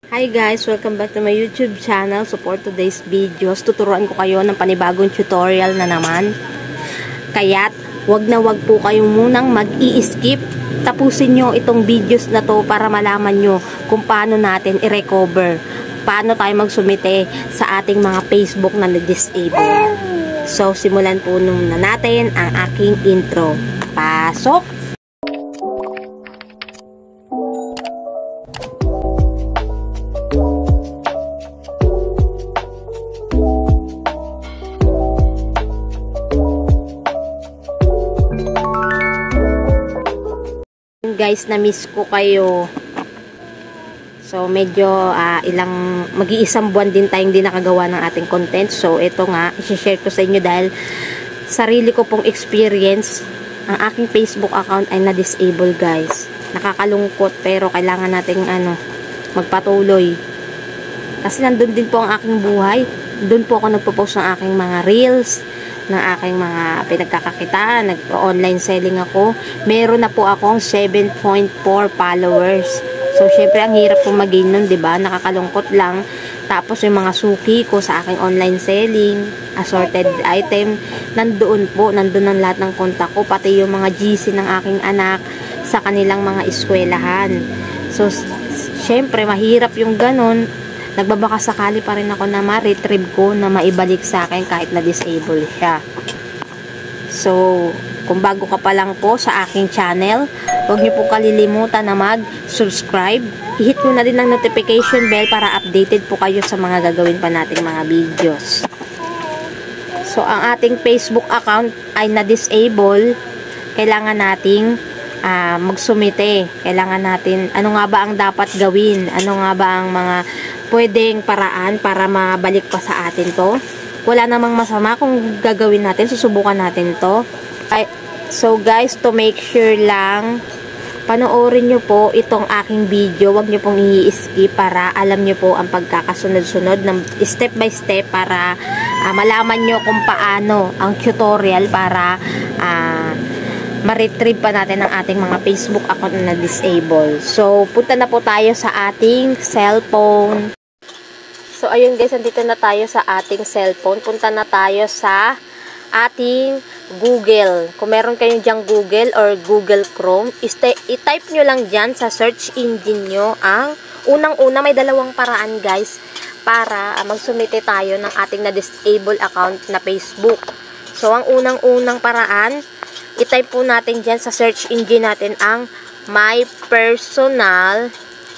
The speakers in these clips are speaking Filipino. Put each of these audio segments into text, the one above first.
Hi guys! Welcome back to my YouTube channel. So for today's videos, tuturuan ko kayo ng panibagong tutorial na naman. Kaya't, wag na wag po kayo munang mag-i-skip. Tapusin nyo itong videos na to para malaman nyo kung paano natin i-recover. Paano tayo magsumite sa ating mga Facebook na na-disable. So, simulan po na natin ang aking intro. Pasok! Guys, na-miss ko kayo. So, medyo mag-iisang buwan din tayong di nakagawa ng ating content. So, ito nga, i-share ko sa inyo dahil sarili ko pong experience, ang aking Facebook account ay na-disable, guys. Nakakalungkot, pero kailangan nating magpatuloy. Kasi nandun din po ang aking buhay. Doon po ako nagpo-post ng aking mga reels, ng aking mga pinagkakakitaan, nag-online selling ako. Meron na po akong 7.4 followers. So, syempre, ang hirap po mag-gain nun, diba? Nakakalungkot lang. Tapos, yung mga suki ko sa aking online selling, assorted item, nandoon ang lahat ng kontak ko, pati yung mga GC ng aking anak sa kanilang mga eskwelahan. So, syempre, mahirap yung ganun. Nagbabaka sakali pa rin ako na ma-retrieve ko na maibalik sa akin kahit na-disable siya. So, kung bago ka pa lang po sa aking channel, huwag niyo po kalilimutan na mag-subscribe. I-hit nyo na din ang notification bell para updated po kayo sa mga gagawin pa nating mga videos. So, ang ating Facebook account ay na-disable. Kailangan nating magsumite. Kailangan natin, ano nga ba ang dapat gawin? Ano nga ba ang mga pwedeng paraan para mabalik pa sa atin to? Wala namang masama kung gagawin natin, susubukan natin to. So guys, to make sure lang, panoorin nyo po itong aking video. Huwag nyo pong i-skip para alam nyo po ang pagkakasunod-sunod ng step by step para malaman nyo kung paano ang tutorial para ma-retrieve pa natin ang ating mga Facebook account na disable. So, punta na po tayo sa ating cellphone. So, ayun guys, nandito na tayo sa ating cellphone. Punta na tayo sa ating Google. Kung meron kayong dyang Google or Google Chrome, i-type nyo lang dyan sa search engine nyo ang unang-una. May dalawang paraan guys para magsumite tayo ng ating na-disable account na Facebook. So, ang unang-unang paraan, i-type po natin dyan sa search engine natin ang My Personal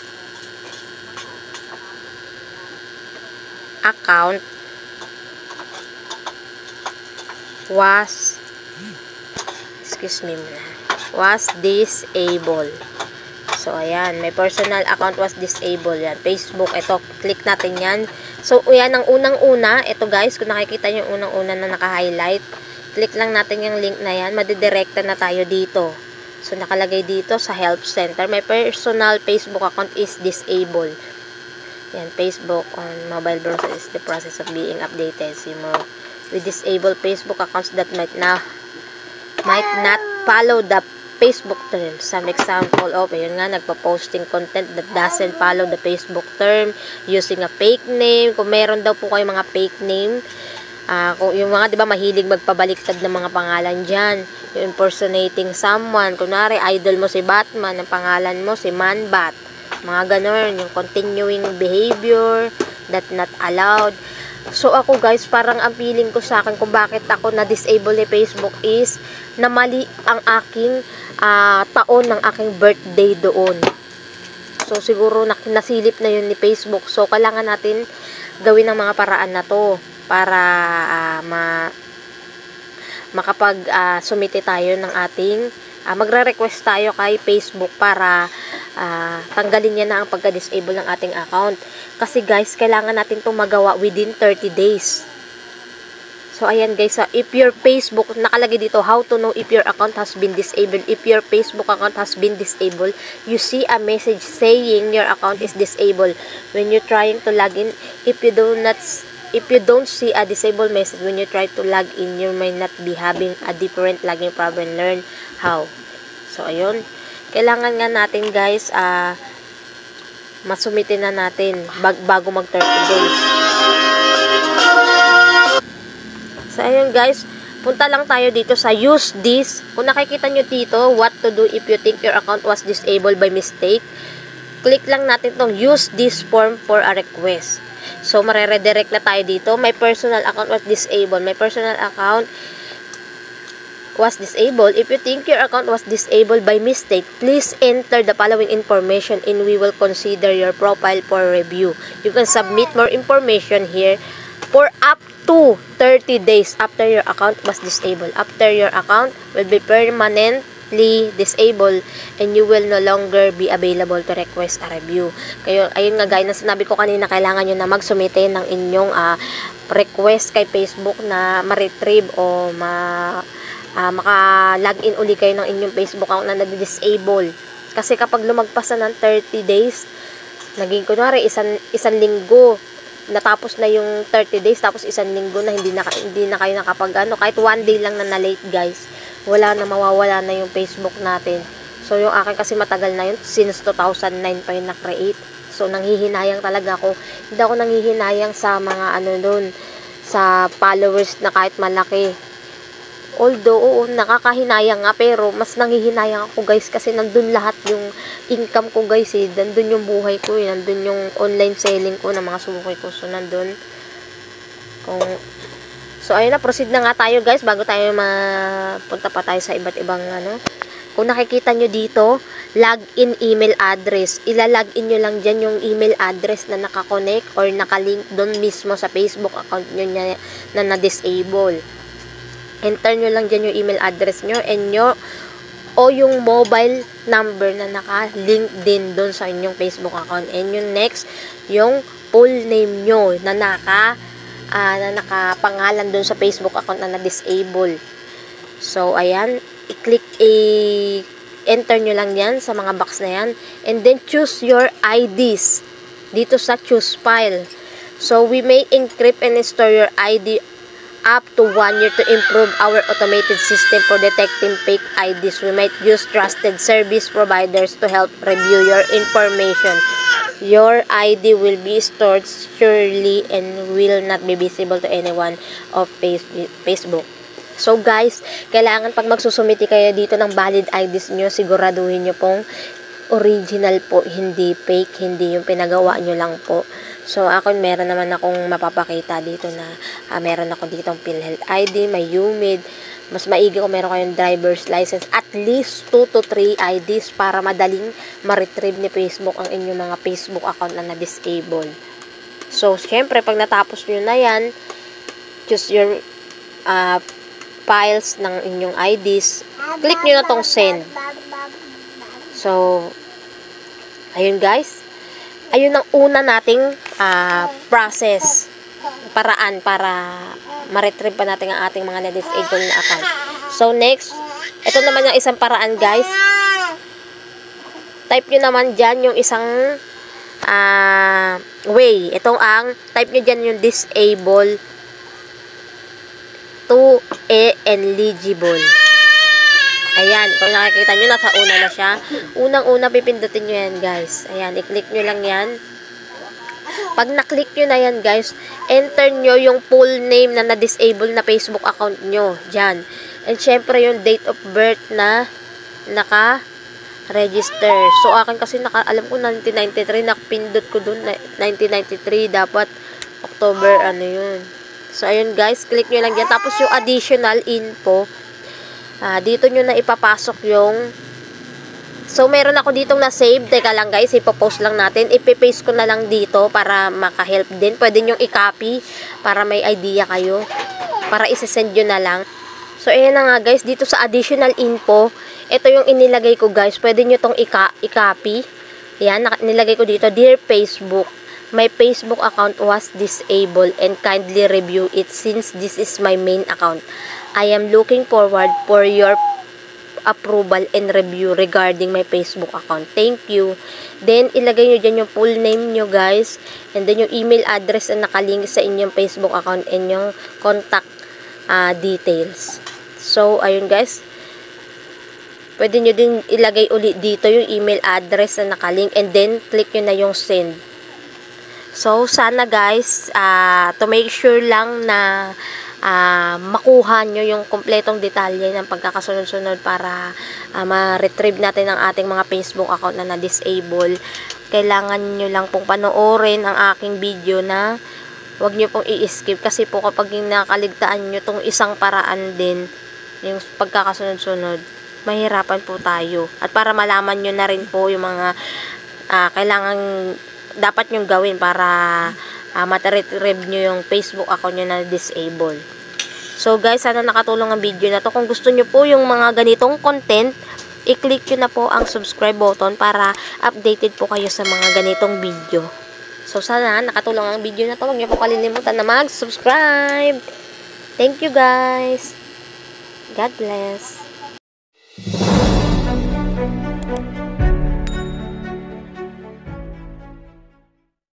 Account was disabled. So, ayan. My personal account was disabled. Yan. Facebook. Ito. Click natin yan. So, yan ang unang-una. Ito guys, kung nakikita nyo yung unang-una na naka-highlight, click lang natin yung link na yan. Madidirekta na tayo dito. So, nakalagay dito sa Help Center. My personal Facebook account is disabled. Yan. Facebook on mobile browser is the process of being updated. We disable Facebook accounts that might not follow the Facebook terms. Some example of, ayun nga, nagpa-posting content that doesn't follow the Facebook term, using a fake name. Kung meron daw po kayo mga fake name, kung yung mga, di ba, mahilig magpabaliktad ng mga pangalan dyan, yung impersonating someone, kunwari, idol mo si Batman, ang pangalan mo si Manbat, mga ganun, yung continuing behavior that not allowed. So, ako guys, parang ang feeling ko sa akin kung bakit ako na-disable ni Facebook is na mali ang aking taon ng aking birthday doon. So, siguro nasilip na yun ni Facebook. So, kailangan natin gawin ang mga paraan na to para makapag-sumite tayo ng ating magre-request tayo kay Facebook para tanggalin niya na ang pagka-disable ng ating account. Kasi guys, kailangan natin itong magawa within 30 days. So, ayan guys, if your Facebook, nakalagay dito, how to know if your account has been disabled. If your Facebook account has been disabled, you see a message saying your account is disabled. When you're trying to log in, if you don't see a disabled message when you try to log in, you may not be having a different login problem. Learn how. So, ayun. Kailangan nga natin guys, masumitin na natin bago mag 30 days. So, ayun guys, punta lang tayo dito sa use this. Kung nakikita nyo dito, what to do if you think your account was disabled by mistake. Click lang natin tong use this form for a request. So, mareredirect na tayo dito. My personal account was disabled. My personal account was disabled. If you think your account was disabled by mistake, please enter the following information and we will consider your profile for review. You can submit more information here for up to 30 days after your account was disabled. After your account will be permanently disabled and you will no longer be available to request a review. Kaya, ayun nga guys, na sinabi ko kanina, kailangan nyo na magsumite ng inyong request kay Facebook na ma-retrieve o maka-login uli kayo ng inyong Facebook account na nag-disable. Kasi kapag lumagpas na ng 30 days, naging kunwari isang linggo, natapos na yung 30 days, tapos isang linggo na hindi na kayo nakapag kahit one day lang na late guys, wala na, mawawala na yung Facebook natin. So yung akin kasi matagal na yun, since 2009 pa yun na-create. So nanghihinayang talaga ako. Hindi ako nanghihinayang sa mga doon, sa followers na kahit malaki. Although, oo, nakakahinayang nga, pero mas nanghihinayang ako guys kasi nandun lahat yung income ko guys eh. Nandun yung buhay ko eh. Nandun yung online selling ko ng mga suki ko. So, nandun. So, ayun na, proceed na nga tayo guys bago tayo mapunta pa tayo sa iba't ibang Kung nakikita nyo dito, login email address. Ilalagin nyo lang dyan yung email address na nakakonect or nakalink doon mismo sa Facebook account nyo na na-disable. Enter nyo lang dyan yung email address nyo and o yung mobile number na naka-link din doon sa inyong Facebook account. And yung next, yung full name nyo na nakapangalan doon sa Facebook account na na-disable. So, ayan. Enter nyo lang yan sa mga box na yan. And then, choose your IDs. Dito sa choose file. So, we may encrypt and store your ID up to 1 year to improve our automated system for detecting fake IDs. We might use trusted service providers to help review your information. Your ID will be stored securely and will not be visible to anyone of Facebook. So guys, kailangan pag magsusumiti kayo dito ng valid IDs nyo, siguraduhin nyo pong original po, hindi fake, hindi yung pinagawa nyo lang po. So, ako meron naman akong mapapakita dito na meron ako ditong PhilHealth ID, may UMID. Mas maigi kung meron kayong driver's license. At least 2 to 3 IDs para madaling ma-retrieve ni Facebook ang inyong mga Facebook account na na-disable. So, syempre, pag natapos nyo na yan, choose your files ng inyong IDs. Click nyo na tong send. So, ayun guys. Ayun ang una nating process, paraan para ma-retrieve pa natin ang ating mga na-disable na account. So, next, ito naman yung isang paraan, guys. Type nyo naman dyan yung isang way. Itong type nyo dyan yung disable to eligible. Ayan, kung nakikita nyo, nasa una na siya. Unang-una, pipindutin nyo yan, guys. Ayan, i-click nyo lang yan. Pag na-click nyo na yan, guys, enter nyo yung full name na na-disable na Facebook account nyo. Diyan. And syempre, yung date of birth na naka-register. So, akin kasi, alam ko, 1993, nakapindot ko dun. 1993, dapat October, yun. So, ayun, guys, click nyo lang yan. Tapos, yung additional info, dito nyo na ipapasok yung so meron ako ditong na-save. Teka lang guys, ipopost lang natin. Ipipaste ko na lang dito para maka-help din. Pwede nyo i-copy para may idea kayo. Para isi-send nyo na lang. So ayan na nga guys, dito sa additional info, ito yung inilagay ko guys. Pwede nyo tong i-copy. Ayan, nilagay ko dito, Dear Facebook, my Facebook account was disabled and kindly review it since this is my main account. I am looking forward for your approval and review regarding my Facebook account. Thank you. Then, ilagay nyo dyan yung full name nyo, guys. And then, yung email address na nakalink sa inyong Facebook account and yung contact details. So, ayun, guys. pwede nyo din ilagay ulit dito yung email address na nakalink, and then click nyo na yung send. So, sana guys, to make sure lang na makuha nyo yung kompletong detalye ng pagkakasunod-sunod para ma-retrieve natin ang ating mga Facebook account na na-disable. Kailangan nyo lang pong panoorin ang aking video na huwag nyo pong i-skip, kasi po kapag nakaligtaan nyo tong isang paraan din, yung pagkakasunod-sunod, mahirapan po tayo. At para malaman nyo na rin po yung mga kailangan dapat nyong gawin para ma-retrieve nyo yung Facebook account nyo na disable. So guys, sana nakatulong ang video na to. Kung gusto nyo po yung mga ganitong content, i-click nyo na po ang subscribe button para updated po kayo sa mga ganitong video. So sana nakatulong ang video na to. Huwag nyo po kalilimutan na mag-subscribe. Thank you guys. God bless.